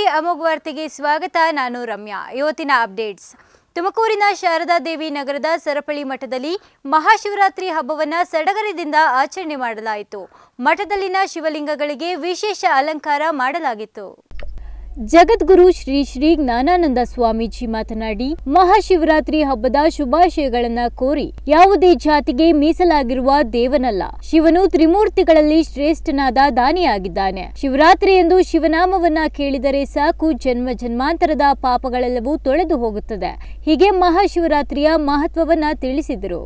ಅಮೋಘ್ ವಾರ್ತೆಗೆ ಸ್ವಾಗತ. ನಾನು ರಮ್ಯಾ. ಇವತ್ತಿನ ಅಪ್ಡೇಟ್ಸ್. ತುಮಕೂರಿನ ಶಾರದಾ ದೇವಿ ನಗರದ ಸರಪಳಿ ಮಠದಲ್ಲಿ ಮಹಾಶಿವರಾತ್ರಿ ಹಬ್ಬವನ್ನು ಸಡಗರದಿಂದ ಆಚರಣೆ ಮಾಡಲಾಯಿತು. ಮಠದಲ್ಲಿನ ಶಿವಲಿಂಗಗಳಿಗೆ ವಿಶೇಷ ಅಲಂಕಾರ ಮಾಡಲಾಗಿತ್ತು. ಜಗದ್ಗುರು ಶ್ರೀ ಶ್ರೀ ಜ್ಞಾನಾನಂದ ಸ್ವಾಮೀಜಿ ಮಾತನಾಡಿ, ಮಹಾಶಿವರಾತ್ರಿ ಹಬ್ಬದ ಶುಭಾಶಯಗಳನ್ನು ಕೋರಿ ಯಾವುದೇ ಜಾತಿಗೆ ಮೀಸಲಾಗಿರುವ ದೇವನಲ್ಲ. ಶಿವನು ತ್ರಿಮೂರ್ತಿಗಳಲ್ಲಿ ಶ್ರೇಷ್ಠನಾದ ದಾನಿಯಾಗಿದ್ದಾನೆ. ಶಿವರಾತ್ರಿ ಎಂದು ಶಿವನಾಮವನ್ನ ಕೇಳಿದರೆ ಸಾಕು, ಜನ್ಮ ಜನ್ಮಾಂತರದ ಪಾಪಗಳೆಲ್ಲವೂ ತೊಳೆದು ಹೋಗುತ್ತದೆ. ಹೀಗೆ ಮಹಾಶಿವರಾತ್ರಿಯ ಮಹತ್ವವನ್ನ ತಿಳಿಸಿದರು.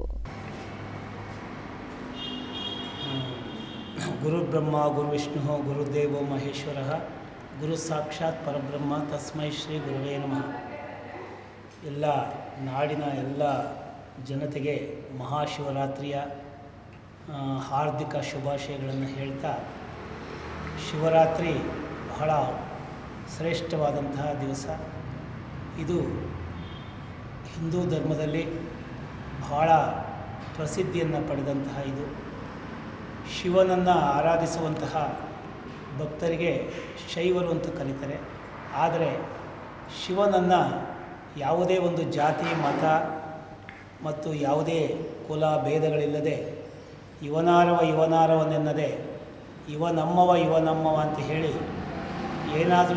ಗುರು ಬ್ರಹ್ಮ ಗುರು ವಿಷ್ಣು ಗುರುದೇವೋ ಮಹೇಶ್ವರ ಗುರು ಸಾಕ್ಷಾತ್ ಪರಬ್ರಹ್ಮ ತಸ್ಮೈ ಶ್ರೀ ಗುರುವೇ ನಮಃ. ಎಲ್ಲ ನಾಡಿನ ಎಲ್ಲ ಜನತೆಗೆ ಮಹಾಶಿವರಾತ್ರಿಯ ಹಾರ್ದಿಕ ಶುಭಾಶಯಗಳನ್ನು ಹೇಳ್ತಾ, ಶಿವರಾತ್ರಿ ಬಹಳ ಶ್ರೇಷ್ಠವಾದಂತಹ ದಿವಸ. ಇದು ಹಿಂದೂ ಧರ್ಮದಲ್ಲಿ ಬಹಳ ಪ್ರಸಿದ್ಧಿಯನ್ನು ಪಡೆದಂತಹ ಇದು. ಶಿವನನ್ನು ಆರಾಧಿಸುವಂತಹ ಭಕ್ತರಿಗೆ ಶೈವರು ಅಂತ ಕರೀತಾರೆ. ಆದರೆ ಶಿವನನ್ನು ಯಾವುದೇ ಒಂದು ಜಾತಿ ಮತ ಮತ್ತು ಯಾವುದೇ ಕುಲ ಭೇದಗಳಿಲ್ಲದೆ ಇವನಾರವನೆನ್ನದೆ ಇವನಮ್ಮವ ಅಂತ ಹೇಳಿ ಏನಾದರೂ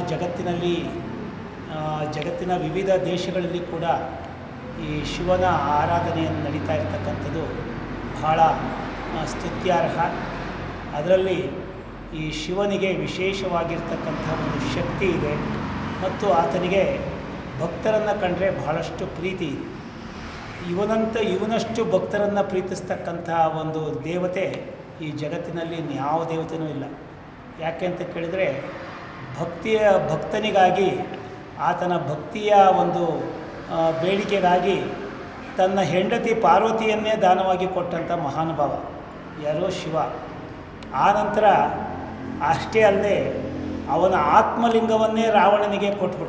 ಜಗತ್ತಿನ ವಿವಿಧ ದೇಶಗಳಲ್ಲಿ ಕೂಡ ಈ ಶಿವನ ಆರಾಧನೆಯನ್ನು ನಡೀತಾ ಇರತಕ್ಕಂಥದ್ದು ಬಹಳ ಸ್ತುತ್ಯಾರ್ಹ. ಅದರಲ್ಲಿ ಈ ಶಿವನಿಗೆ ವಿಶೇಷವಾಗಿರ್ತಕ್ಕಂಥ ಒಂದು ಶಕ್ತಿ ಇದೆ ಮತ್ತು ಆತನಿಗೆ ಭಕ್ತರನ್ನು ಕಂಡರೆ ಬಹಳಷ್ಟು ಪ್ರೀತಿ ಇದೆ. ಇವನಷ್ಟು ಭಕ್ತರನ್ನು ಪ್ರೀತಿಸ್ತಕ್ಕಂಥ ಒಂದು ದೇವತೆ ಈ ಜಗತ್ತಿನಲ್ಲಿ ಯಾವ ದೇವತೆಯೂ ಇಲ್ಲ. ಯಾಕೆ ಅಂತ ಕೇಳಿದರೆ, ಭಕ್ತನಿಗಾಗಿ ಆತನ ಭಕ್ತಿಯ ಒಂದು ಬೇಡಿಕೆಗಾಗಿ ತನ್ನ ಹೆಂಡತಿ ಪಾರ್ವತಿಯನ್ನೇ ದಾನವಾಗಿ ಕೊಟ್ಟಂಥ ಮಹಾನುಭಾವ ಯಾರೋ ಶಿವ. ಆ ನಂತರ ಅಷ್ಟೇ ಅವನ ಆತ್ಮಲಿಂಗವನ್ನೇ ರಾವಣನಿಗೆ ಕೊಟ್ಬಿಟ್ಟ.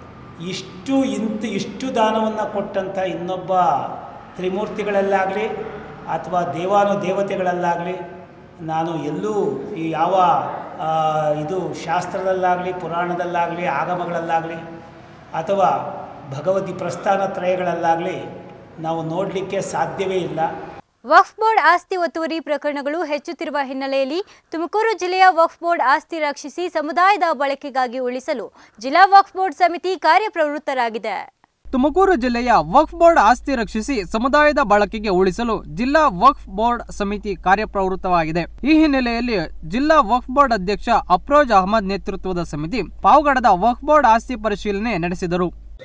ಇಷ್ಟು ದಾನವನ್ನು ಕೊಟ್ಟಂಥ ಇನ್ನೊಬ್ಬ ತ್ರಿಮೂರ್ತಿಗಳಲ್ಲಾಗಲಿ ಅಥವಾ ದೇವತೆಗಳಲ್ಲಾಗಲಿ ನಾನು ಎಲ್ಲೂ ಯಾವ ಇದು ಶಾಸ್ತ್ರದಲ್ಲಾಗಲಿ ಪುರಾಣದಲ್ಲಾಗಲಿ ಆಗಮಗಳಲ್ಲಾಗಲಿ ಅಥವಾ ಭಗವತಿ ಪ್ರಸ್ಥಾನ ತ್ರಯಗಳಲ್ಲಾಗಲಿ ನಾವು ನೋಡಲಿಕ್ಕೆ ಸಾಧ್ಯವೇ ಇಲ್ಲ. ವಕ್ಫ್ ಬೋರ್ಡ್ ಆಸ್ತಿ ಒತ್ತುವರಿ ಪ್ರಕರಣಗಳು ಹೆಚ್ಚುತ್ತಿರುವ ಹಿನ್ನೆಲೆಯಲ್ಲಿ ತುಮಕೂರು ಜಿಲ್ಲೆಯ ವಕ್ಫ್ ಬೋರ್ಡ್ ಆಸ್ತಿ ರಕ್ಷಿಸಿ ಸಮುದಾಯದ ಬಳಕೆಗಾಗಿ ಉಳಿಸಲು ಜಿಲ್ಲಾ ವಕ್ಫ್ ಬೋರ್ಡ್ ಸಮಿತಿ ಕಾರ್ಯಪ್ರವೃತ್ತರಾಗಿದೆ. ತುಮಕೂರು ಜಿಲ್ಲೆಯ ವಕ್ಫ್ ಬೋರ್ಡ್ ಆಸ್ತಿ ರಕ್ಷಿಸಿ ಸಮುದಾಯದ ಬಳಕೆಗೆ ಉಳಿಸಲು ಜಿಲ್ಲಾ ವಕ್ಫ್ ಬೋರ್ಡ್ ಸಮಿತಿ ಕಾರ್ಯಪ್ರವೃತ್ತವಾಗಿದೆ. ಈ ಹಿನ್ನೆಲೆಯಲ್ಲಿ ಜಿಲ್ಲಾ ವಕ್ಫ್ ಬೋರ್ಡ್ ಅಧ್ಯಕ್ಷ ಅಫ್ರೋಜ್ ಅಹಮದ್ ನೇತೃತ್ವದ ಸಮಿತಿ ಪಾವಗಡದ ವಕ್ಫ್ ಬೋರ್ಡ್ ಆಸ್ತಿ ಪರಿಶೀಲನೆ ನಡೆಸಿದರು.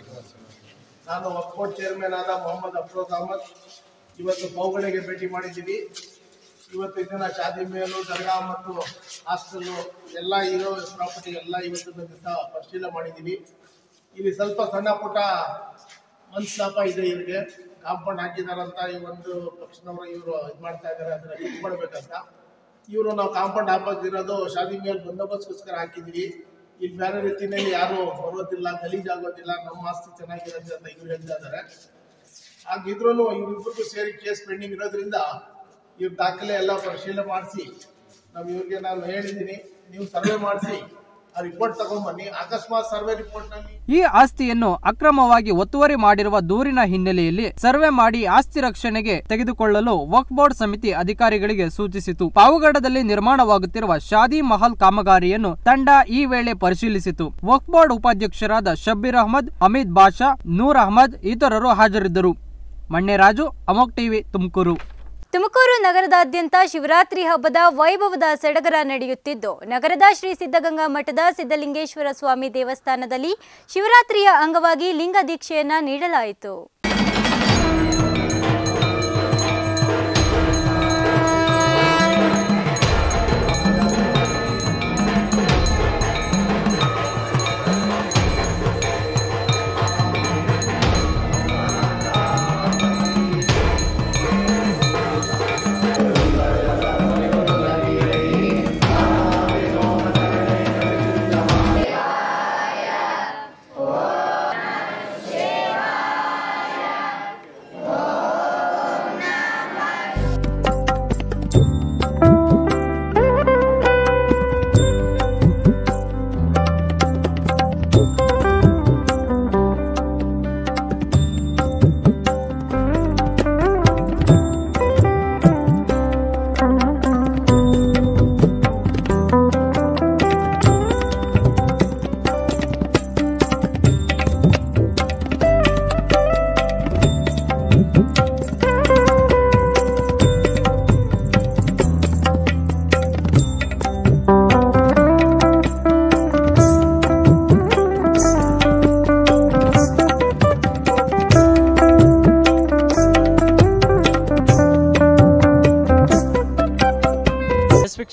ನಾನು ವಕ್ಫ್ ಬೋರ್ಡ್ ಚೇರ್ಮನ್ ಆದ ಮೊಹಮ್ಮದ್ ಅಫ್ರೋಜ್ ಅಹಮದ್ ಇವತ್ತು ಪಾವಗಡೆಗೆ ಭೇಟಿ ಮಾಡಿದ್ದೀವಿ. ಇವತ್ತು ಇದನ್ನ ಶಾದಿ ಮೇಲು ದರ್ಗಾ ಮತ್ತು ಹಾಸ್ಟೆಲ್ಲು ಎಲ್ಲ ಇರೋ ಪ್ರಾಪರ್ಟಿ ಎಲ್ಲ ಇವತ್ತಿನ ದಿವಸ ಪರಿಶೀಲನೆ ಮಾಡಿದ್ದೀವಿ. ಇಲ್ಲಿ ಸ್ವಲ್ಪ ಸಣ್ಣ ಪುಟ್ಟ ಮನಸ್ತಾಪ ಇದೆ. ಇವರಿಗೆ ಕಾಂಪೌಂಡ್ ಹಾಕಿದಾರಂತ ಈ ಒಂದು ಪಕ್ಷದವರು ಇವರು ಇದು ಮಾಡ್ತಾ ಇದ್ದಾರೆ, ಅದನ್ನ ಕಿತ್ಕೊಳ್ಬೇಕಂತ. ಇವರು ನಾವು ಕಾಂಪೌಂಡ್ ಹಾಕೋದಿರೋದು ಶಾದಿ ಮೇಲೆ ಬಂದೋಬಸ್ತ್ಗೋಸ್ಕರ ಹಾಕಿದ್ದೀವಿ. ಇಲ್ಲಿ ಬೇರೆ ರೀತಿಯಲ್ಲಿ ಯಾರು ಬರೋದಿಲ್ಲ, ಗಲೀಜಾಗೋದಿಲ್ಲ, ನಮ್ಮ ಆಸ್ತಿ ಚೆನ್ನಾಗಿರುತ್ತೆ ಅಂತ ಇವ್ರು ಹೇಳ್ತಾ ಇದ್ದಾರೆ. ಹಾಗಿದ್ರು ಇವ್ರಿಬ್ರಿಗೂ ಸೇರಿ ಕೇಸ್ ಪೆಂಡಿಂಗ್ ಇರೋದ್ರಿಂದ ಇವ್ರ ದಾಖಲೆ ಎಲ್ಲ ಪರಿಶೀಲನೆ ಮಾಡಿಸಿ ಇವ್ರಿಗೆ ನಾನು ಹೇಳಿದ್ದೀನಿ, ನೀವು ಸರ್ವೆ ಮಾಡಿಸಿ ಆ ರಿಪೋರ್ಟ್ ತಗೊಂಡ್ಬನ್ನಿ. ಅಕಸ್ಮಾತ್ ಸರ್ವೆ ರಿಪೋರ್ಟ್ ನಲ್ಲಿ ಈ ಆಸ್ತಿಯನ್ನು ಅಕ್ರಮವಾಗಿ ಒತ್ತುವರಿ ಮಾಡಿರುವ ದೂರಿನ ಹಿನ್ನೆಲೆಯಲ್ಲಿ ಸರ್ವೆ ಮಾಡಿ ಆಸ್ತಿ ರಕ್ಷಣೆಗೆ ತೆಗೆದುಕೊಳ್ಳಲು ವಕ್ಫ್ ಬೋರ್ಡ್ ಸಮಿತಿ ಅಧಿಕಾರಿಗಳಿಗೆ ಸೂಚಿಸಿತು. ಪಾವಗಡದಲ್ಲಿ ನಿರ್ಮಾಣವಾಗುತ್ತಿರುವ ಶಾದಿ ಮಹಲ್ ಕಾಮಗಾರಿಯನ್ನು ತಂಡ ಈ ವೇಳೆ ಪರಿಶೀಲಿಸಿತು. ವಕ್ಫ್ ಬೋರ್ಡ್ ಉಪಾಧ್ಯಕ್ಷರಾದ ಶಬ್ಬೀರ್ ಅಹಮದ್, ಅಮಿತ್ ಬಾಷಾ, ನೂರ್ ಅಹಮದ್ ಇತರರು ಹಾಜರಿದ್ದರು. ಮಣ್ಣೆರಾಜು, ಅಮೋಘ್ ಟಿವಿ, ತುಮಕೂರು. ತುಮಕೂರು ನಗರದಾದ್ಯಂತ ಶಿವರಾತ್ರಿ ಹಬ್ಬದ ವೈಭವದ ಸಡಗರ ನಡೆಯುತ್ತಿದ್ದು, ನಗರದ ಶ್ರೀ ಸಿದ್ಧಗಂಗಾ ಮಠದ ಸಿದ್ಧಲಿಂಗೇಶ್ವರ ಸ್ವಾಮಿ ದೇವಸ್ಥಾನದಲ್ಲಿ ಶಿವರಾತ್ರಿಯ ಅಂಗವಾಗಿ ಲಿಂಗ ದೀಕ್ಷೆಯನ್ನ ನೀಡಲಾಯಿತು.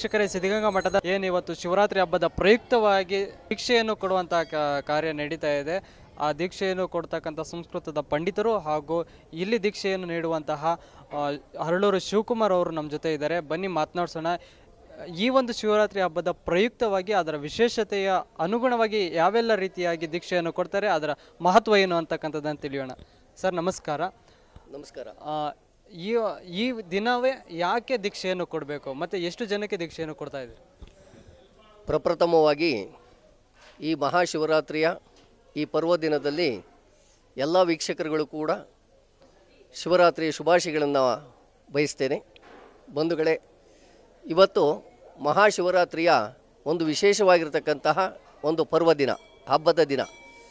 ವೀಕ್ಷಕರೇ, ಸಿದ್ಧಗಂಗಾ ಮಠದ ಏನು ಇವತ್ತು ಶಿವರಾತ್ರಿ ಹಬ್ಬದ ಪ್ರಯುಕ್ತವಾಗಿ ದೀಕ್ಷೆಯನ್ನು ಕೊಡುವಂತಹ ಕಾರ್ಯ ನಡೀತಾ ಇದೆ. ಆ ದೀಕ್ಷೆಯನ್ನು ಕೊಡ್ತಕ್ಕಂಥ ಸಂಸ್ಕೃತದ ಪಂಡಿತರು ಹಾಗೂ ಇಲ್ಲಿ ದೀಕ್ಷೆಯನ್ನು ನೀಡುವಂತಹ ಹರಳೂರು ಶಿವಕುಮಾರ್ ಅವರು ನಮ್ಮ ಜೊತೆ ಇದ್ದಾರೆ. ಬನ್ನಿ ಮಾತನಾಡ್ಸೋಣ. ಈ ಒಂದು ಶಿವರಾತ್ರಿ ಹಬ್ಬದ ಪ್ರಯುಕ್ತವಾಗಿ ಅದರ ವಿಶೇಷತೆಯ ಅನುಗುಣವಾಗಿ ಯಾವೆಲ್ಲ ರೀತಿಯಾಗಿ ದೀಕ್ಷೆಯನ್ನು ಕೊಡ್ತಾರೆ, ಅದರ ಮಹತ್ವ ಏನು ಅಂತಕ್ಕಂಥದ್ದನ್ನು ತಿಳಿಯೋಣ. ಸರ್ ನಮಸ್ಕಾರ. ನಮಸ್ಕಾರ. ಈ ದಿನವೇ ಯಾಕೆ ದೀಕ್ಷೆಯನ್ನು ಕೊಡಬೇಕು ಮತ್ತು ಎಷ್ಟು ಜನಕ್ಕೆ ದೀಕ್ಷೆಯನ್ನು ಕೊಡ್ತಾ ಇದ್ದೀರಿ? ಪ್ರಪ್ರಥಮವಾಗಿ ಈ ಮಹಾಶಿವರಾತ್ರಿಯ ಈ ಪರ್ವ ದಿನದಲ್ಲಿ ಎಲ್ಲ ವೀಕ್ಷಕರುಗಳು ಕೂಡ ಶಿವರಾತ್ರಿಯ ಶುಭಾಶಯಗಳನ್ನು ಬಯಸ್ತೇನೆ. ಬಂಧುಗಳೇ, ಇವತ್ತು ಮಹಾಶಿವರಾತ್ರಿಯ ಒಂದು ವಿಶೇಷವಾಗಿರ್ತಕ್ಕಂತಹ ಒಂದು ಪರ್ವ ದಿನ, ಹಬ್ಬದ ದಿನ.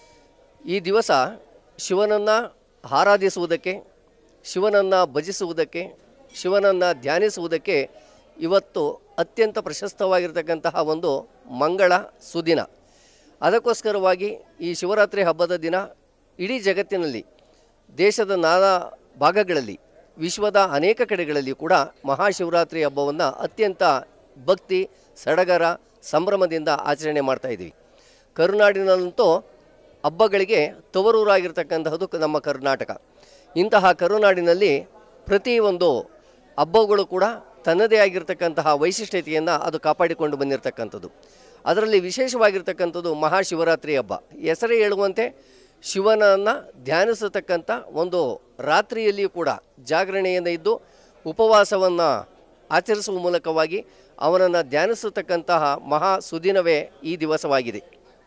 ಈ ದಿವಸ ಶಿವನನ್ನು ಆರಾಧಿಸುವುದಕ್ಕೆ, ಶಿವನನ್ನು ಭಜಿಸುವುದಕ್ಕೆ, ಶಿವನನ್ನು ಧ್ಯಾನಿಸುವುದಕ್ಕೆ ಇವತ್ತು ಅತ್ಯಂತ ಪ್ರಶಸ್ತವಾಗಿರ್ತಕ್ಕಂತಹ ಒಂದು ಮಂಗಳ ಸುದಿನ. ಅದಕ್ಕೋಸ್ಕರವಾಗಿ ಈ ಶಿವರಾತ್ರಿ ಹಬ್ಬದ ದಿನ ಇಡೀ ಜಗತ್ತಿನಲ್ಲಿ, ದೇಶದ ನಾನಾ ಭಾಗಗಳಲ್ಲಿ, ವಿಶ್ವದ ಅನೇಕ ಕಡೆಗಳಲ್ಲಿ ಕೂಡ ಮಹಾಶಿವರಾತ್ರಿ ಹಬ್ಬವನ್ನು ಅತ್ಯಂತ ಭಕ್ತಿ, ಸಡಗರ, ಸಂಭ್ರಮದಿಂದ ಆಚರಣೆ ಮಾಡ್ತಾಯಿದ್ದೀವಿ. ಕರುನಾಡಿನಲ್ಲಂತೂ ಹಬ್ಬಗಳಿಗೆ ತವರೂರಾಗಿರ್ತಕ್ಕಂತಹದ್ದು ನಮ್ಮ ಕರ್ನಾಟಕ. ಇಂತಹ ಕರುನಾಡಿನಲ್ಲಿ ಪ್ರತಿಯೊಂದು ಹಬ್ಬಗಳು ಕೂಡ ತನ್ನದೇ ಆಗಿರ್ತಕ್ಕಂತಹ ವೈಶಿಷ್ಟ್ಯತೆಯನ್ನು ಅದು ಕಾಪಾಡಿಕೊಂಡು ಬಂದಿರತಕ್ಕಂಥದ್ದು. ಅದರಲ್ಲಿ ವಿಶೇಷವಾಗಿರ್ತಕ್ಕಂಥದ್ದು ಮಹಾಶಿವರಾತ್ರಿ ಹಬ್ಬ. ಹೆಸರೇ ಹೇಳುವಂತೆ ಶಿವನನ್ನು ಧ್ಯಾನಿಸತಕ್ಕಂಥ ಒಂದು ರಾತ್ರಿಯಲ್ಲಿಯೂ ಕೂಡ ಜಾಗರಣೆಯನ್ನು ಇದ್ದು ಉಪವಾಸವನ್ನು ಆಚರಿಸುವ ಮೂಲಕವಾಗಿ ಅವನನ್ನು ಧ್ಯಾನಿಸತಕ್ಕಂತಹ ಮಹಾ ಸುದಿನವೇ ಈ ದಿವಸವಾಗಿದೆ.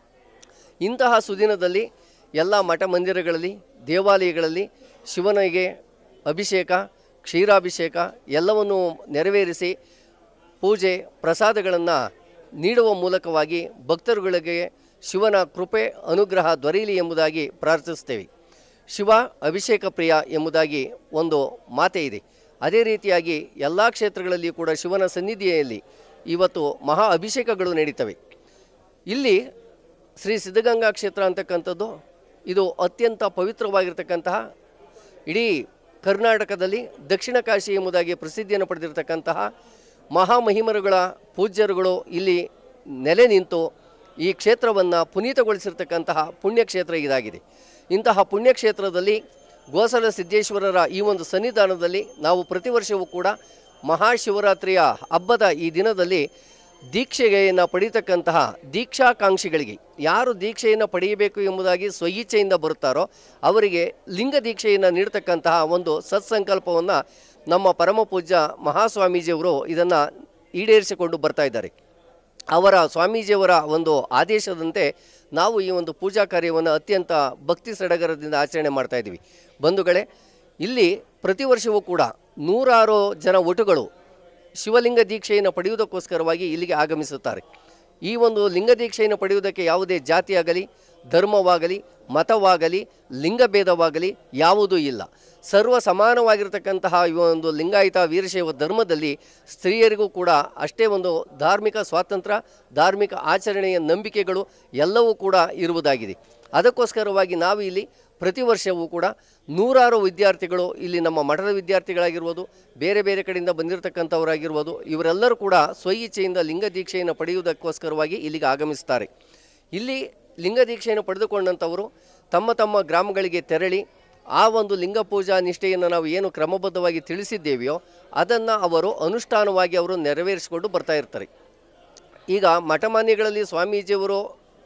ಇಂತಹ ಸುದಿನದಲ್ಲಿ ಎಲ್ಲ ಮಠ ಮಂದಿರಗಳಲ್ಲಿ, ದೇವಾಲಯಗಳಲ್ಲಿ ಶಿವನಿಗೆ ಅಭಿಷೇಕ, ಕ್ಷೀರಾಭಿಷೇಕ ಎಲ್ಲವನ್ನು ನೆರವೇರಿಸಿ ಪೂಜೆ, ಪ್ರಸಾದಗಳನ್ನು ನೀಡುವ ಮೂಲಕವಾಗಿ ಭಕ್ತರುಗಳಿಗೆ ಶಿವನ ಕೃಪೆ, ಅನುಗ್ರಹ ದೊರೆಯಲಿ ಎಂಬುದಾಗಿ ಪ್ರಾರ್ಥಿಸ್ತೇವೆ. ಶಿವ ಅಭಿಷೇಕ ಪ್ರಿಯ ಎಂಬುದಾಗಿ ಒಂದು ಮಾತೆ ಇದೆ. ಅದೇ ರೀತಿಯಾಗಿ ಎಲ್ಲ ಕ್ಷೇತ್ರಗಳಲ್ಲಿ ಕೂಡ ಶಿವನ ಸನ್ನಿಧಿಯಲ್ಲಿ ಇವತ್ತು ಮಹಾ ಅಭಿಷೇಕಗಳು ನಡೀತವೆ. ಇಲ್ಲಿ ಶ್ರೀ ಸಿದ್ಧಗಂಗಾ ಕ್ಷೇತ್ರ ಅಂತಕ್ಕಂಥದ್ದು ಇದು ಅತ್ಯಂತ ಪವಿತ್ರವಾಗಿರ್ತಕ್ಕಂತಹ, ಇಡೀ ಕರ್ನಾಟಕದಲ್ಲಿ ದಕ್ಷಿಣ ಕಾಶಿ ಎಂಬುದಾಗಿ ಪ್ರಸಿದ್ಧಿಯನ್ನು ಪಡೆದಿರತಕ್ಕಂತಹ ಮಹಾಮಹಿಮರುಗಳ ಪೂಜ್ಯರುಗಳು ಇಲ್ಲಿ ನೆಲೆ ನಿಂತು ಈ ಕ್ಷೇತ್ರವನ್ನು ಪುನೀತಗೊಳಿಸಿರ್ತಕ್ಕಂತಹ ಪುಣ್ಯಕ್ಷೇತ್ರ ಇದಾಗಿದೆ. ಇಂತಹ ಪುಣ್ಯಕ್ಷೇತ್ರದಲ್ಲಿ ಗೋಸಲ ಸಿದ್ದೇಶ್ವರರ ಈ ಒಂದು ಸನ್ನಿಧಾನದಲ್ಲಿ ನಾವು ಪ್ರತಿ ವರ್ಷವೂ ಕೂಡ ಮಹಾಶಿವರಾತ್ರಿಯ ಹಬ್ಬದ ಈ ದಿನದಲ್ಲಿ ದೀಕ್ಷೆಯನ್ನು ಪಡೀತಕ್ಕಂತಹ ದೀಕ್ಷಾಕಾಂಕ್ಷಿಗಳಿಗೆ, ಯಾರು ದೀಕ್ಷೆಯನ್ನು ಪಡೆಯಬೇಕು ಎಂಬುದಾಗಿ ಸ್ವಇಚ್ಛೆಯಿಂದ ಬರುತ್ತಾರೋ ಅವರಿಗೆ ಲಿಂಗ ದೀಕ್ಷೆಯನ್ನು ನೀಡತಕ್ಕಂತಹ ಒಂದು ಸತ್ಸಂಕಲ್ಪವನ್ನು ನಮ್ಮ ಪರಮ ಪೂಜ್ಯ ಮಹಾಸ್ವಾಮೀಜಿಯವರು ಇದನ್ನು ಈಡೇರಿಸಿಕೊಂಡು ಬರ್ತಾ ಇದ್ದಾರೆ. ಅವರ ಸ್ವಾಮೀಜಿಯವರ ಒಂದು ಆದೇಶದಂತೆ ನಾವು ಈ ಒಂದು ಪೂಜಾ ಕಾರ್ಯವನ್ನು ಅತ್ಯಂತ ಭಕ್ತಿ ಸಡಗರದಿಂದ ಆಚರಣೆ ಮಾಡ್ತಾ ಇದ್ದೀವಿ. ಬಂಧುಗಳೇ, ಇಲ್ಲಿ ಪ್ರತಿ ವರ್ಷವೂ ಕೂಡ ನೂರಾರು ಜನ ಒಟುಗಳು ಶಿವಲಿಂಗ ದೀಕ್ಷೆಯನ್ನು ಪಡೆಯುವುದಕ್ಕೋಸ್ಕರವಾಗಿ ಇಲ್ಲಿಗೆ ಆಗಮಿಸುತ್ತಾರೆ. ಈ ಒಂದು ಲಿಂಗ ದೀಕ್ಷೆಯನ್ನು ಪಡೆಯುವುದಕ್ಕೆ ಯಾವುದೇ ಜಾತಿಯಾಗಲಿ, ಧರ್ಮವಾಗಲಿ, ಮತವಾಗಲಿ, ಲಿಂಗಭೇದವಾಗಲಿ ಯಾವುದೂ ಇಲ್ಲ. ಸರ್ವ ಸಮಾನವಾಗಿರ್ತಕ್ಕಂತಹ ಈ ಒಂದು ಲಿಂಗಾಯತ ವೀರಶೈವ ಧರ್ಮದಲ್ಲಿ ಸ್ತ್ರೀಯರಿಗೂ ಕೂಡ ಅಷ್ಟೇ ಒಂದು ಧಾರ್ಮಿಕ ಸ್ವಾತಂತ್ರ್ಯ, ಧಾರ್ಮಿಕ ಆಚರಣೆಯ ನಂಬಿಕೆಗಳು ಎಲ್ಲವೂ ಕೂಡ ಇರುವುದಾಗಿದೆ. ಅದಕ್ಕೋಸ್ಕರವಾಗಿ ನಾವು ಇಲ್ಲಿ ಪ್ರತಿ ವರ್ಷವೂ ಕೂಡ ನೂರಾರು ವಿದ್ಯಾರ್ಥಿಗಳು, ಇಲ್ಲಿ ನಮ್ಮ ಮಠದ ವಿದ್ಯಾರ್ಥಿಗಳಾಗಿರ್ಬೋದು, ಬೇರೆ ಬೇರೆ ಕಡೆಯಿಂದ ಬಂದಿರತಕ್ಕಂಥವರಾಗಿರ್ಬೋದು, ಇವರೆಲ್ಲರೂ ಕೂಡ ಸ್ವಇಚ್ಛೆಯಿಂದ ಲಿಂಗ ದೀಕ್ಷೆಯನ್ನು ಪಡೆಯುವುದಕ್ಕೋಸ್ಕರವಾಗಿ ಇಲ್ಲಿಗೆ ಆಗಮಿಸ್ತಾರೆ. ಇಲ್ಲಿ ಲಿಂಗ ದೀಕ್ಷೆಯನ್ನು ಪಡೆದುಕೊಂಡಂಥವರು ತಮ್ಮ ತಮ್ಮ ಗ್ರಾಮಗಳಿಗೆ ತೆರಳಿ ಆ ಒಂದು ಲಿಂಗ ಪೂಜಾ ನಿಷ್ಠೆಯನ್ನು ನಾವು ಏನು ಕ್ರಮಬದ್ಧವಾಗಿ ತಿಳಿಸಿದ್ದೇವೆಯೋ ಅದನ್ನು ಅವರು ಅನುಷ್ಠಾನವಾಗಿ ಅವರು ನೆರವೇರಿಸಿಕೊಂಡು ಬರ್ತಾ ಇರ್ತಾರೆ. ಈಗ ಮಠಮಾನ್ಯಗಳಲ್ಲಿ ಸ್ವಾಮೀಜಿಯವರು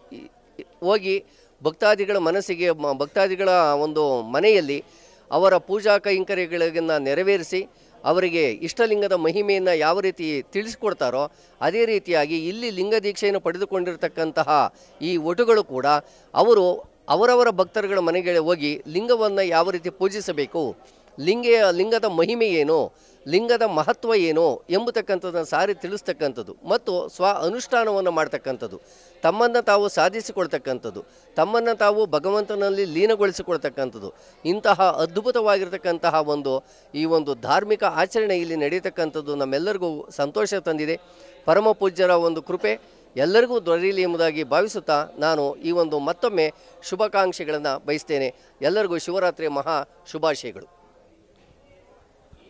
ಹೋಗಿ ಭಕ್ತಾದಿಗಳ ಮನಸ್ಸಿಗೆ, ಭಕ್ತಾದಿಗಳ ಒಂದು ಮನೆಯಲ್ಲಿ ಅವರ ಪೂಜಾ ಕೈಂಕರ್ಯಗಳನ್ನು ನೆರವೇರಿಸಿ ಅವರಿಗೆ ಇಷ್ಟಲಿಂಗದ ಮಹಿಮೆಯನ್ನು ಯಾವ ರೀತಿ ತಿಳಿಸ್ಕೊಡ್ತಾರೋ ಅದೇ ರೀತಿಯಾಗಿ ಇಲ್ಲಿ ಲಿಂಗ ದೀಕ್ಷೆಯನ್ನು ಪಡೆದುಕೊಂಡಿರ್ತಕ್ಕಂತಹ ಈ ಒಟುಗಳು ಕೂಡ ಅವರು ಅವರವರ ಭಕ್ತರುಗಳ ಮನೆಗೆ ಹೋಗಿ ಲಿಂಗವನ್ನು ಯಾವ ರೀತಿ ಪೂಜಿಸಬೇಕು, ಲಿಂಗದ ಮಹಿಮೆ ಏನು, ಲಿಂಗದ ಮಹತ್ವ ಏನು ಎಂಬತಕ್ಕಂಥದ್ದನ್ನು ಸಾರಿ ತಿಳಿಸ್ತಕ್ಕಂಥದ್ದು ಮತ್ತು ಸ್ವ ಅನುಷ್ಠಾನವನ್ನು ಮಾಡ್ತಕ್ಕಂಥದ್ದು, ತಮ್ಮನ್ನು ತಾವು ಸಾಧಿಸಿಕೊಳ್ತಕ್ಕಂಥದ್ದು, ತಮ್ಮನ್ನು ತಾವು ಭಗವಂತನಲ್ಲಿ ಲೀನಗೊಳಿಸಿಕೊಳ್ತಕ್ಕಂಥದ್ದು, ಇಂತಹ ಅದ್ಭುತವಾಗಿರ್ತಕ್ಕಂತಹ ಈ ಒಂದು ಧಾರ್ಮಿಕ ಆಚರಣೆ ಇಲ್ಲಿ ನಡೀತಕ್ಕಂಥದ್ದು ನಮ್ಮೆಲ್ಲರಿಗೂ ಸಂತೋಷ ತಂದಿದೆ. ಪರಮ ಪೂಜ್ಯರ ಒಂದು ಕೃಪೆ ಎಲ್ಲರಿಗೂ ದೊರೆಯಲಿ ಎಂಬುದಾಗಿ ಭಾವಿಸುತ್ತಾ ನಾನು ಈ ಒಂದು ಮತ್ತೊಮ್ಮೆ ಶುಭಾಕಾಂಕ್ಷೆಗಳನ್ನು ಬಯಸ್ತೇನೆ. ಎಲ್ಲರಿಗೂ ಶಿವರಾತ್ರಿಯ ಮಹಾ ಶುಭಾಶಯಗಳು.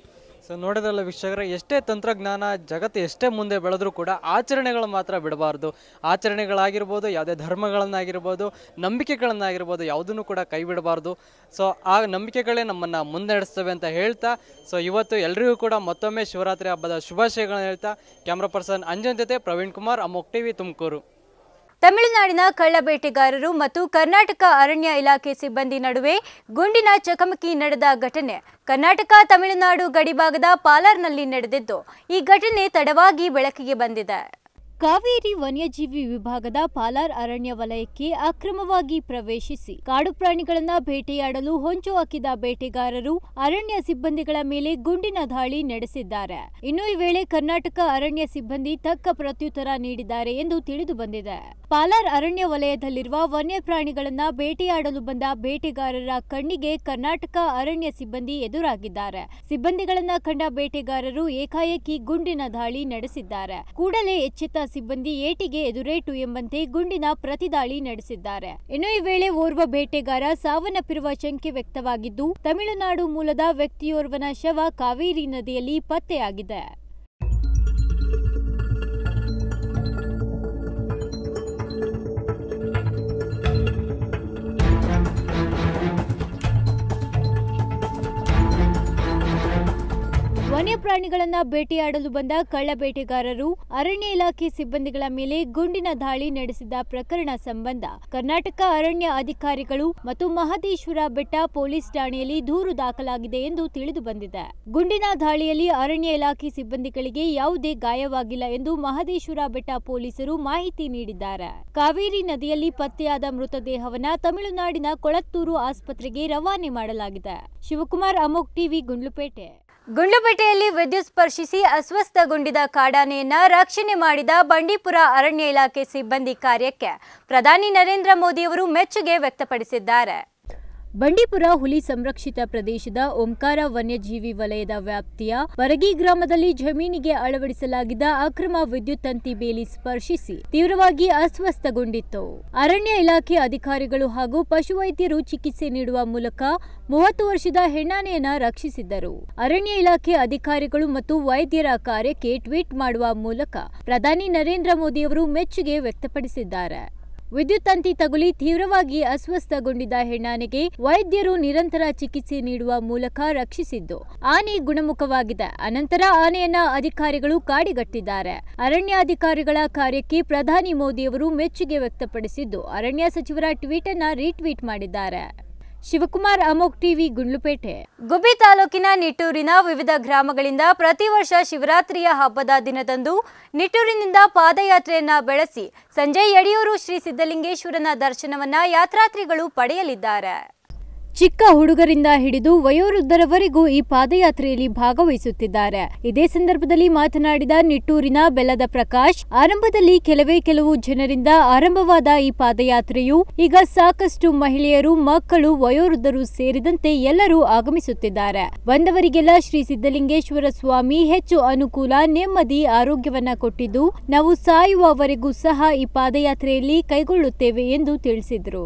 ಸೊ ನೋಡಿದ್ರಲ್ಲ ವೀಕ್ಷಕರೇ, ಎಷ್ಟೇ ತಂತ್ರಜ್ಞಾನ ಜಗತ್ತು ಎಷ್ಟೇ ಮುಂದೆ ಬೆಳೆದ್ರೂ ಕೂಡ ಆಚರಣೆಗಳು ಮಾತ್ರ ಬಿಡಬಾರ್ದು. ಆಚರಣೆಗಳಾಗಿರ್ಬೋದು, ಯಾವುದೇ ಧರ್ಮಗಳನ್ನಾಗಿರ್ಬೋದು, ನಂಬಿಕೆಗಳನ್ನಾಗಿರ್ಬೋದು, ಯಾವುದನ್ನು ಕೂಡ ಕೈ ಬಿಡಬಾರ್ದು. ಸೊ ಆ ನಂಬಿಕೆಗಳೇ ನಮ್ಮನ್ನು ಮುನ್ನಡೆಸ್ತವೆ ಅಂತ ಹೇಳ್ತಾ, ಸೊ ಇವತ್ತು ಎಲ್ರಿಗೂ ಕೂಡ ಮತ್ತೊಮ್ಮೆ ಶಿವರಾತ್ರಿ ಹಬ್ಬದ ಶುಭಾಶಯಗಳನ್ನ ಹೇಳ್ತಾ, ಕ್ಯಾಮ್ರಾ ಪರ್ಸನ್ ಅಂಜನ್ ಜೊತೆ ಪ್ರವೀಣ್ ಕುಮಾರ್, ಅಮೋಘ್ ಟಿವಿ, ತುಮಕೂರು. ತಮಿಳುನಾಡಿನ ಕಳ್ಳ ಬೇಟೆಗಾರರು ಮತ್ತು ಕರ್ನಾಟಕ ಅರಣ್ಯ ಇಲಾಖೆ ಸಿಬ್ಬಂದಿ ನಡುವೆ ಗುಂಡಿನ ಚಕಮಕಿ ನಡೆದ ಘಟನೆ ಕರ್ನಾಟಕ ತಮಿಳುನಾಡು ಗಡಿಭಾಗದ ಪಾಲಾರ್ನಲ್ಲಿ ನಡೆದಿದ್ದು, ಈ ಘಟನೆ ತಡವಾಗಿ ಬೆಳಕಿಗೆ ಬಂದಿದೆ. ಕಾವೇರಿ ವನ್ಯಜೀವಿ ವಿಭಾಗದ ಪಾಲಾರ್ ಅರಣ್ಯ ವಲಯಕ್ಕೆ ಅಕ್ರಮವಾಗಿ ಪ್ರವೇಶಿಸಿ ಕಾಡು ಪ್ರಾಣಿಗಳನ್ನ ಬೇಟೆಯಾಡಲು ಹೊಂಚು ಹಾಕಿದ ಬೇಟೆಗಾರರು ಅರಣ್ಯ ಸಿಬ್ಬಂದಿಗಳ ಮೇಲೆ ಗುಂಡಿನ ದಾಳಿ ನಡೆಸಿದ್ದಾರೆ. ಇನ್ನು ಈ ವೇಳೆ ಕರ್ನಾಟಕ ಅರಣ್ಯ ಸಿಬ್ಬಂದಿ ತಕ್ಕ ಪ್ರತ್ಯುತ್ತರ ನೀಡಿದ್ದಾರೆ ಎಂದು ತಿಳಿದು ಬಂದಿದೆ. ಪಾಲಾರ್ ಅರಣ್ಯ ವಲಯದಲ್ಲಿರುವ ವನ್ಯಪ್ರಾಣಿಗಳನ್ನ ಬೇಟೆಯಾಡಲು ಬಂದ ಬೇಟೆಗಾರರ ಕಣ್ಣಿಗೆ ಕರ್ನಾಟಕ ಅರಣ್ಯ ಸಿಬ್ಬಂದಿ ಎದುರಾಗಿದ್ದಾರೆ. ಸಿಬ್ಬಂದಿಗಳನ್ನ ಕಂಡ ಬೇಟೆಗಾರರು ಏಕಾಏಕಿ ಗುಂಡಿನ ದಾಳಿ ನಡೆಸಿದ್ದಾರೆ. ಕೂಡಲೇ ಎಚ್ಚೆತ್ತ ಸಿಬ್ಬಂದಿ ಏಟಿಗೆ ಎದುರೇಟು ಎಂಬಂತೆ ಗುಂಡಿನ ಪ್ರತಿದಾಳಿ ನಡೆಸಿದ್ದಾರೆ. ಇನ್ನು ಈ ವೇಳೆ ಓರ್ವ ಬೇಟೆಗಾರ ಸಾವನ್ನಪ್ಪಿರುವ ಶಂಕೆ ವ್ಯಕ್ತವಾಗಿದ್ದು, ತಮಿಳುನಾಡು ಮೂಲದ ವ್ಯಕ್ತಿಯೋರ್ವನ ಶವ ಕಾವೇರಿ ನದಿಯಲ್ಲಿ ಪತ್ತೆಯಾಗಿದೆ. ವನ್ಯಪ್ರಾಣಿಗಳನ್ನ ಬೇಟೆಯಾಡಲು ಬಂದ ಕಳ್ಳ ಬೇಟೆಗಾರರು ಅರಣ್ಯ ಇಲಾಖೆ ಸಿಬ್ಬಂದಿಗಳ ಮೇಲೆ ಗುಂಡಿನ ದಾಳಿ ನಡೆಸಿದ ಪ್ರಕರಣ ಸಂಬಂಧ ಕರ್ನಾಟಕ ಅರಣ್ಯ ಅಧಿಕಾರಿಗಳು ಮತ್ತು ಮಹದೇಶ್ವರ ಬೆಟ್ಟ ಪೊಲೀಸ್ ಠಾಣೆಯಲ್ಲಿ ದೂರು ದಾಖಲಾಗಿದೆ ಎಂದು ತಿಳಿದು ಬಂದಿದೆ. ಗುಂಡಿನ ದಾಳಿಯಲ್ಲಿ ಅರಣ್ಯ ಇಲಾಖೆ ಸಿಬ್ಬಂದಿಗಳಿಗೆ ಯಾವುದೇ ಗಾಯವಾಗಿಲ್ಲ ಎಂದು ಮಹದೇಶ್ವರ ಬೆಟ್ಟ ಪೊಲೀಸರು ಮಾಹಿತಿ ನೀಡಿದ್ದಾರೆ. ಕಾವೇರಿ ನದಿಯಲ್ಲಿ ಪತ್ತೆಯಾದ ಮೃತದೇಹವನ್ನ ತಮಿಳುನಾಡಿನ ಕೊಳತ್ತೂರು ಆಸ್ಪತ್ರೆಗೆ ರವಾನೆ ಮಾಡಲಾಗಿದೆ. ಶಿವಕುಮಾರ್, ಅಮೋಘ್ ಟಿವಿ, ಗುಂಡ್ಲುಪೇಟೆ. ಗುಂಡ್ಲುಪೇಟೆಯಲ್ಲಿ ವಿದ್ಯುತ್ ಸ್ಪರ್ಶಿಸಿ ಅಸ್ವಸ್ಥಗೊಂಡಿದ್ದ ಕಾಡಾನೆಯನ್ನ ರಕ್ಷಣೆ ಮಾಡಿದ ಬಂಡೀಪುರ ಅರಣ್ಯ ಇಲಾಖೆ ಸಿಬ್ಬಂದಿ ಕಾರ್ಯಕ್ಕೆ ಪ್ರಧಾನಿ ನರೇಂದ್ರ ಮೋದಿಯವರು ಮೆಚ್ಚುಗೆ ವ್ಯಕ್ತಪಡಿಸಿದ್ದಾರೆ. ಬಂಡೀಪುರ ಹುಲಿ ಸಂರಕ್ಷಿತ ಪ್ರದೇಶದ ಓಂಕಾರ ವನ್ಯಜೀವಿ ವಲಯದ ವ್ಯಾಪ್ತಿಯ ಬರಗಿ ಗ್ರಾಮದಲ್ಲಿ ಜಮೀನಿಗೆ ಅಳವಡಿಸಲಾಗಿದ್ದ ಅಕ್ರಮ ವಿದ್ಯುತ್ ತಂತಿ ಬೇಲಿ ಸ್ಪರ್ಶಿಸಿ ತೀವ್ರವಾಗಿ ಅಸ್ವಸ್ಥಗೊಂಡಿತ್ತು. ಅರಣ್ಯ ಇಲಾಖೆ ಅಧಿಕಾರಿಗಳು ಹಾಗೂ ಪಶುವೈದ್ಯರು ಚಿಕಿತ್ಸೆ ನೀಡುವ ಮೂಲಕ 30 ವರ್ಷದ ಹೆಣ್ಣಾನೆಯನ್ನ ರಕ್ಷಿಸಿದ್ದರು. ಅರಣ್ಯ ಇಲಾಖೆ ಅಧಿಕಾರಿಗಳು ಮತ್ತು ವೈದ್ಯರ ಕಾರ್ಯಕ್ಕೆ ಟ್ವೀಟ್ ಮಾಡುವ ಮೂಲಕ ಪ್ರಧಾನಿ ನರೇಂದ್ರ ಮೋದಿಯವರು ಮೆಚ್ಚುಗೆ ವ್ಯಕ್ತಪಡಿಸಿದ್ದಾರೆ. ವಿದ್ಯುತ್ ತಂತಿ ತಗುಲಿ ತೀವ್ರವಾಗಿ ಅಸ್ವಸ್ಥಗೊಂಡಿದ್ದ ಹೆಣ್ಣಾನೆಗೆ ವೈದ್ಯರು ನಿರಂತರ ಚಿಕಿತ್ಸೆ ನೀಡುವ ಮೂಲಕ ರಕ್ಷಿಸಿದ್ದು ಆನೆ ಗುಣಮುಖವಾಗಿದೆ. ಅನಂತರ ಆನೆಯನ್ನ ಅಧಿಕಾರಿಗಳು ಕಾಡಿಗಟ್ಟಿದ್ದಾರೆ. ಅರಣ್ಯಾಧಿಕಾರಿಗಳ ಕಾರ್ಯಕ್ಕೆ ಪ್ರಧಾನಿ ಮೋದಿಯವರು ಮೆಚ್ಚುಗೆ ವ್ಯಕ್ತಪಡಿಸಿದ್ದು ಅರಣ್ಯ ಸಚಿವರ ಟ್ವೀಟ್ ಅನ್ನ ರೀಟ್ವೀಟ್ ಮಾಡಿದ್ದಾರೆ. ಶಿವಕುಮಾರ್, ಅಮೋಘ್ ಟಿವಿ, ಗುಂಡ್ಲುಪೇಟೆ. ಗುಬ್ಬಿ ತಾಲೂಕಿನ ನಿಟ್ಟೂರಿನ ವಿವಿಧ ಗ್ರಾಮಗಳಿಂದ ಪ್ರತಿ ವರ್ಷ ಶಿವರಾತ್ರಿಯ ಹಬ್ಬದ ದಿನದಂದು ನಿಟ್ಟೂರಿನಿಂದ ಪಾದಯಾತ್ರೆಯನ್ನ ಬೆಳೆಸಿ ಸಂಜೆ ಯಡಿಯೂರು ಶ್ರೀ ಸಿದ್ದಲಿಂಗೇಶ್ವರನ ದರ್ಶನವನ್ನ ಯಾತ್ರಾರ್ಥಿಗಳು ಪಡೆಯಲಿದ್ದಾರೆ. ಚಿಕ್ಕ ಹುಡುಗರಿಂದ ಹಿಡಿದು ವಯೋವೃದ್ಧರವರೆಗೂ ಈ ಪಾದಯಾತ್ರೆಯಲ್ಲಿ ಭಾಗವಹಿಸುತ್ತಿದ್ದಾರೆ. ಇದೇ ಸಂದರ್ಭದಲ್ಲಿ ಮಾತನಾಡಿದ ನಿಟ್ಟೂರಿನ ಬೆಲ್ಲದ ಪ್ರಕಾಶ್, ಆರಂಭದಲ್ಲಿ ಕೆಲವು ಜನರಿಂದ ಆರಂಭವಾದ ಈ ಪಾದಯಾತ್ರೆಯು ಈಗ ಸಾಕಷ್ಟು ಮಹಿಳೆಯರು, ಮಕ್ಕಳು, ವಯೋವೃದ್ಧರು ಸೇರಿದಂತೆ ಎಲ್ಲರೂ ಆಗಮಿಸುತ್ತಿದ್ದಾರೆ. ಬಂದವರಿಗೆಲ್ಲ ಶ್ರೀ ಸಿದ್ದಲಿಂಗೇಶ್ವರ ಸ್ವಾಮಿ ಹೆಚ್ಚು ಅನುಕೂಲ, ನೆಮ್ಮದಿ, ಆರೋಗ್ಯವನ್ನ ಕೊಟ್ಟಿದ್ದು ನಾವು ಸಾಯುವವರೆಗೂ ಸಹ ಈ ಪಾದಯಾತ್ರೆಯಲ್ಲಿ ಕೈಗೊಳ್ಳುತ್ತೇವೆ ಎಂದು ತಿಳಿಸಿದರು.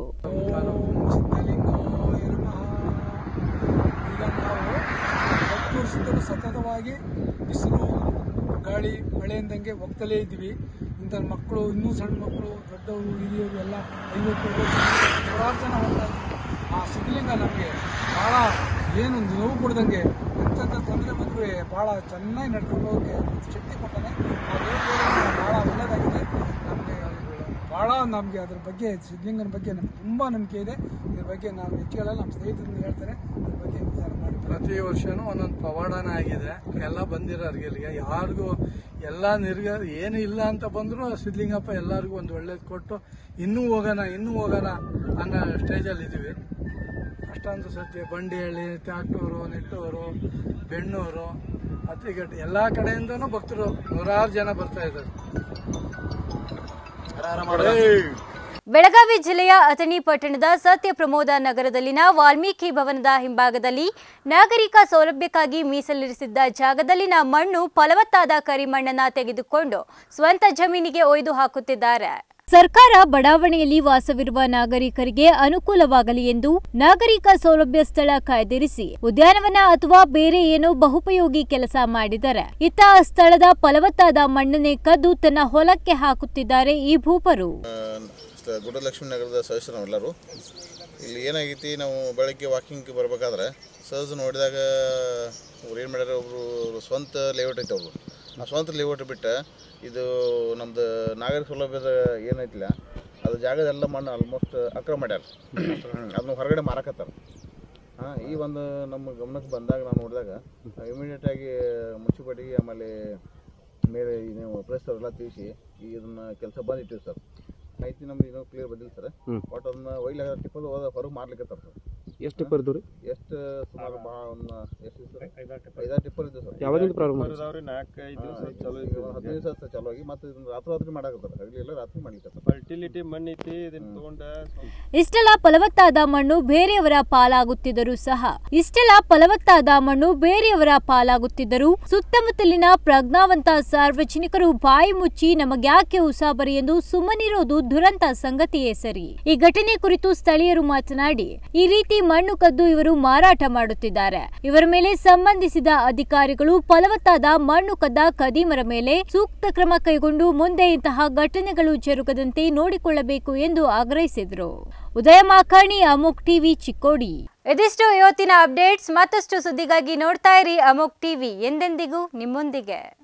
ಸತತವಾಗಿ ಬಿಸಿಲು, ಗಾಳಿ, ಮಳೆಯಿಂದಂಗೆ ಹೋಗ್ತಲೇ ಇದ್ದೀವಿ. ಇಂಥ ಮಕ್ಕಳು, ಇನ್ನೂ ಸಣ್ಣ ಮಕ್ಕಳು, ದೊಡ್ಡವರು, ಹಿರಿಯರು ಎಲ್ಲ 50 ಸಾವಿರಾರು ಜನ ಹೋಗ್ತಾ ಇದ್ದೀವಿ. ಆ ಸಿದ್ಧಲಿಂಗ ನಮಗೆ ಭಾಳ ಏನು ನೋವು ಕೊಡ್ದಂಗೆ ಎಂಥ ತೊಂದರೆ ಬಂದರೂ ಭಾಳ ಚೆನ್ನಾಗಿ ನಡ್ಕೊಂಡು ಹೋಗೋಕ್ಕೆ ಶಕ್ತಿ ಕೊಡ್ತಾನೆ. ಆ ದೇವರ ಭಾಳ ಒಳ್ಳೆಯದಾಗಿದೆ. ನಮಗೆ ಅದ್ರ ಬಗ್ಗೆ, ಸಿದ್ಧಲಿಂಗನ ಬಗ್ಗೆ ನಮ್ಗೆ ತುಂಬ ನಂಬಿಕೆ ಇದೆ. ಇದ್ರ ಬಗ್ಗೆ ನಾವು ಹೆಚ್ಚಿಗೆಲ್ಲ ನಮ್ಮ ಸ್ನೇಹಿತರು ಹೇಳ್ತಾರೆ, ಅದ್ರ ಬಗ್ಗೆ ವಿಚಾರ ಮಾಡಿ. ಪ್ರತಿ ವರ್ಷನೂ ಒಂದೊಂದು ಪವಾಡನ ಆಗಿದೆ. ಎಲ್ಲ ಬಂದಿರೋರಿಗೆ ಯಾರಿಗೂ ಎಲ್ಲ ಏನು ಇಲ್ಲ ಅಂತ ಬಂದರೂ ಸಿದ್ಧಲಿಂಗಪ್ಪ ಎಲ್ಲರಿಗೂ ಒಂದು ಒಳ್ಳೇದು ಕೊಟ್ಟು ಇನ್ನೂ ಹೋಗೋಣ ಅನ್ನೋ ಸ್ಟೇಜಲ್ಲಿ ಇದ್ದೀವಿ. ಅಷ್ಟೊಂದು ಸತ್ಯ ಬಂಡಿಹಳ್ಳಿ, ತ್ಯಾಟೂರು, ನಿಟ್ಟೂರು, ಬೆಣ್ಣೂರು, ಅತ್ತಿಗಟ್ಟು ಎಲ್ಲ ಕಡೆಯಿಂದನೂ ಭಕ್ತರು ನೂರಾರು ಜನ ಬರ್ತಾ ಇದ್ದಾರೆ. ಬೆಳಗಾವಿ ಜಿಲ್ಲೆಯ ಅಥಣಿ ಪಟ್ಟಣದ ಸತ್ಯ ಪ್ರಮೋದ ನಗರದಲ್ಲಿನ ವಾಲ್ಮೀಕಿ ಭವನದ ಹಿಂಭಾಗದಲ್ಲಿ ನಾಗರಿಕ ಸೌಲಭ್ಯಕ್ಕಾಗಿ ಮೀಸಲಿರಿಸಿದ್ದ ಜಾಗದಲ್ಲಿನ ಮಣ್ಣು ಫಲವತ್ತಾದ ಕರಿಮಣ್ಣನ್ನು ತೆಗೆದುಕೊಂಡು ಸ್ವಂತ ಜಮೀನಿಗೆ ಒಯ್ದು ಹಾಕುತ್ತಿದ್ದಾರೆ. ಸರ್ಕಾರ ಬಡಾವಣೆಯಲ್ಲಿ ವಾಸವಿರುವ ನಾಗರಿಕರಿಗೆ ಅನುಕೂಲವಾಗಲಿ ಎಂದು ನಾಗರಿಕ ಸೌಲಭ್ಯ ಸ್ಥಳ ಕಾಯ್ದಿರಿಸಿ ಉದ್ಯಾನವನ ಅಥವಾ ಬೇರೆ ಏನೋ ಬಹುಪಯೋಗಿ ಕೆಲಸ ಮಾಡಿದರೆ ಇತ್ತ ಸ್ಥಳದ ಫಲವತ್ತಾದ ಮಣ್ಣನ್ನೇ ಕದ್ದು ತನ್ನ ಹೊಲಕ್ಕೆ ಹಾಕುತ್ತಿದ್ದಾರೆ ಈ ಭೂಪರು. ಗುಡಲಕ್ಷ್ಮೀ ನಗರದ ಸದಸ್ಯರು ಎಲ್ಲರೂ ಇಲ್ಲಿ ಏನಾಗೈತಿ, ನಾವು ಬೆಳಗ್ಗೆ ವಾಕಿಂಗ್ ಬರಬೇಕಾದ್ರೆ ಸಹಜ ನೋಡಿದಾಗ ಅವ್ರು ಏನು ಮಾಡ್ಯಾರ, ಒಬ್ಬರು ಸ್ವಂತ ಲೇಔಟ್ ಐತೆ. ಅವರು ಆ ಸ್ವಂತ ಲೇಔಟ್ ಬಿಟ್ಟು ಇದು ನಮ್ಮದು ನಾಗರಿಕ ಸೌಲಭ್ಯದ ಏನೈತಿಲ್ಲ ಅದು ಜಾಗದೆಲ್ಲ ಮಣ್ಣು ಆಲ್ಮೋಸ್ಟ್ ಅಕ್ರಮ ಮಾಡ್ಯಾರ. ಅದನ್ನ ಹೊರಗಡೆ ಮಾರಾಕತ್ತಾರ. ಈ ಒಂದು ನಮ್ಮ ಗಮನಕ್ಕೆ ಬಂದಾಗ ನಾವು ನೋಡಿದಾಗ ಇಮಿಡಿಯೇಟಾಗಿ ಮುನ್ಸಿಪಾಲ್ಟಿಗೆ ಆಮೇಲೆ ಮೇಲೆ ನೀವು ಪ್ರೆಸ್ ಅವರೆಲ್ಲ ತಿಳಿಸಿ ಇದನ್ನು ಕೆಲಸ ಬಂದಿಟ್ಟಿವಿ ಸರ್. ಮಾಹಿತಿ ನಮ್ಗೆ ಇನ್ನೂ ಕ್ಲಿಯರ್ ಬಂದಿಲ್ಲ ಸರ್. ಬಟ್ ಅದನ್ನ ಒಯ್ಲ ಟಿಪ್ಪಲ್ ಹೊರಗೆ ಮಾರ್ಲಿಕ್ಕೆ ಸರ್. ಎಷ್ಟು ಟಿಪ್ಪರ್ ಇದ್ದು ರೀ? ಎಷ್ಟು ಸುಮಾರು ಒಂದು ಎಷ್ಟು ಸರ್? 5-6 ಟಿಪ್ಪರ್ ಇದ್ದು ಸರ್. ಯಾವಾಗಿಂದ ಪ್ರಾರಂಭ? 4-5 ದಿವಸ ಚಲೋ ಆಗಿ 15 ದಿವಸ ಚಲೋ ಆಗಿ ಮತ್ತೆ ಇದನ್ನ ರಾತ್ರಿ ಮಾಡಾಕತ್ತಾರ. ಹಗಲಿಲ್ಲ ರಾತ್ರಿ ಮಾಡ್ಲಿಕ್ಕೆ ಫರ್ಟಿಲಿಟಿ ಮಣ್ಣು ಐತಿ, ಇದನ್ನ ತಗೊಂಡ ಇಷ್ಟೆಲ್ಲ ಫಲವತ್ತಾದ ಮಣ್ಣು ಬೇರೆಯವರ ಪಾಲಾಗುತ್ತಿದ್ದರೂ ಸುತ್ತಮುತ್ತಲಿನ ಪ್ರಜ್ಞಾವಂತ ಸಾರ್ವಜನಿಕರು ಬಾಯಿ ಮುಚ್ಚಿ ನಮಗ್ಯಾಕೆ ಉಸಾಬರಿ ಎಂದು ಸುಮ್ಮನಿರೋದು ದುರಂತ ಸಂಗತಿಯೇ ಸರಿ. ಈ ಘಟನೆ ಕುರಿತು ಸ್ಥಳೀಯರು ಮಾತನಾಡಿ, ಈ ರೀತಿ ಮಣ್ಣು ಕದ್ದು ಇವರು ಮಾರಾಟ ಮಾಡುತ್ತಿದ್ದಾರೆ. ಇವರ ಮೇಲೆ ಸಂಬಂಧಿಸಿದ ಅಧಿಕಾರಿಗಳು ಫಲವತ್ತಾದ ಮಣ್ಣು ಕದ್ದ ಖದೀಮರ ಮೇಲೆ ಸೂಕ್ತ ಕ್ರಮ ಕೈಗೊಂಡು ಮುಂದೆ ಇಂತಹ ಘಟನೆಗಳು ಜರುಗದಂತೆ ನೋಡಿಕೊಳ್ಳಬೇಕು ಎಂದು ಆಗ್ರಹಿಸಿದರು. ಉದಯ ಮಾಕಾಣಿ, ಅಮೋಘ್ ಟಿವಿ, ಚಿಕ್ಕೋಡಿ. ಇದಿಷ್ಟು ಇವತ್ತಿನ ಅಪ್ಡೇಟ್ಸ್. ಮತ್ತಷ್ಟು ಸುದ್ದಿಗಾಗಿ ನೋಡ್ತಾ ಇರಿ ಅಮೋಘ್ ಟಿವಿ, ಎಂದೆಂದಿಗೂ ನಿಮ್ಮೊಂದಿಗೆ.